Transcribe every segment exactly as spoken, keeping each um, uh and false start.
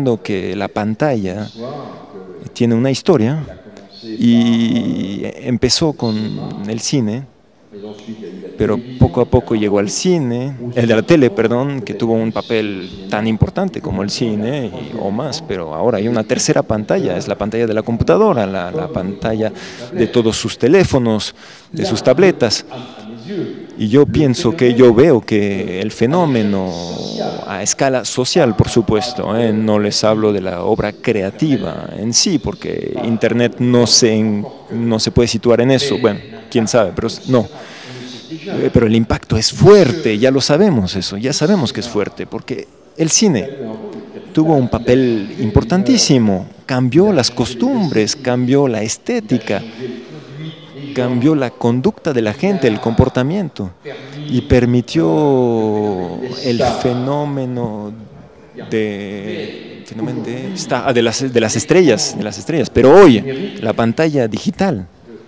entiendo que la pantalla tiene una historia y empezó con el cine, pero poco a poco llegó al cine, el de la tele, perdón, que tuvo un papel tan importante como el cine y, o más, pero ahora hay una tercera pantalla, es la pantalla de la computadora, la, la pantalla de todos sus teléfonos, de sus tabletas. Y yo pienso que yo veo que el fenómeno a escala social, por supuesto, ¿eh? No les hablo de la obra creativa en sí, porque Internet no se, no se puede situar en eso, bueno, quién sabe, pero no. Eh, pero el impacto es fuerte, ya lo sabemos eso, ya sabemos que es fuerte, porque el cine tuvo un papel importantísimo, cambió las costumbres, cambió la estética, cambió la conducta de la gente, el comportamiento, y permitió el fenómeno de, fenómeno de, está, de, las, de las estrellas, de las estrellas. Pero hoy, la pantalla digital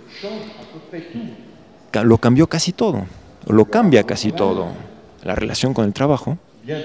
lo cambió casi todo, lo cambia casi todo. La relación con el trabajo.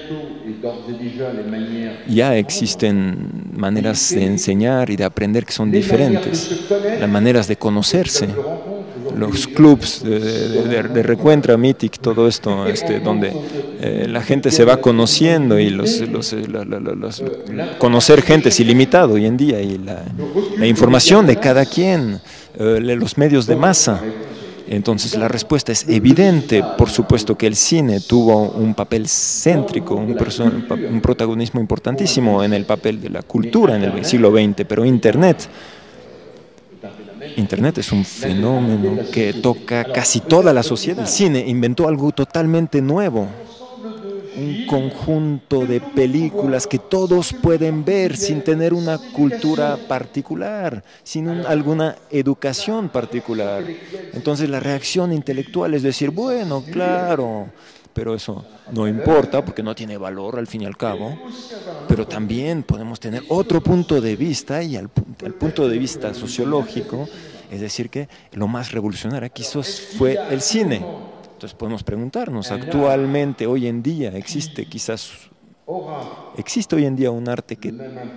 Ya existen maneras de enseñar y de aprender que son diferentes, las maneras de conocerse, los clubs de, de, de, de recuentra, Mythic, todo esto, este, donde eh, la gente se va conociendo y los, los, los, los, los, conocer gente es ilimitado hoy en día y la, la información de cada quien, eh, los medios de masa. Entonces la respuesta es evidente, por supuesto que el cine tuvo un papel céntrico, un, un protagonismo importantísimo en el papel de la cultura en el siglo veinte, pero Internet, Internet es un fenómeno que toca casi toda la sociedad. El cine inventó algo totalmente nuevo, un conjunto de películas que todos pueden ver sin tener una cultura particular, sin un, alguna educación particular. Entonces la reacción intelectual es decir, bueno, claro, pero eso no importa porque no tiene valor al fin y al cabo, pero también podemos tener otro punto de vista y al, al punto de vista sociológico, es decir que lo más revolucionario quizás fue el cine. Entonces podemos preguntarnos, actualmente, hoy en día, existe quizás, existe hoy en día un arte que,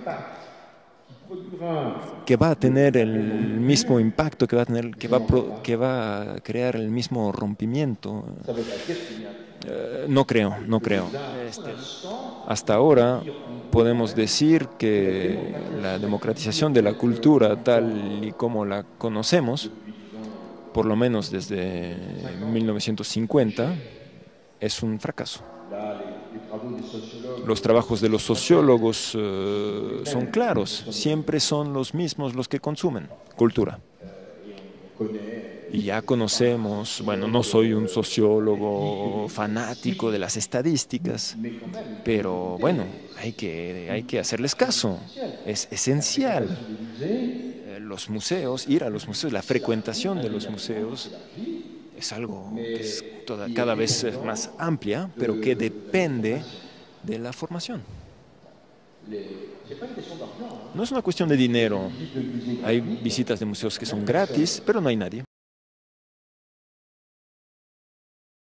que va a tener el mismo impacto, que va a, tener, que va a, pro, que va a crear el mismo rompimiento. Eh, no creo, no creo. Este, hasta ahora podemos decir que la democratización de la cultura tal y como la conocemos, por lo menos desde mil novecientos cincuenta, es un fracaso. Los trabajos de los sociólogos uh, son claros, siempre son los mismos los que consumen cultura. Y ya conocemos, bueno, no soy un sociólogo fanático de las estadísticas, pero bueno, hay que, hay que hacerles caso, es esencial. Los museos, ir a los museos, la frecuentación de los museos es algo que es toda, cada vez más amplia, pero que depende de la formación. No es una cuestión de dinero. Hay visitas de museos que son gratis, pero no hay nadie.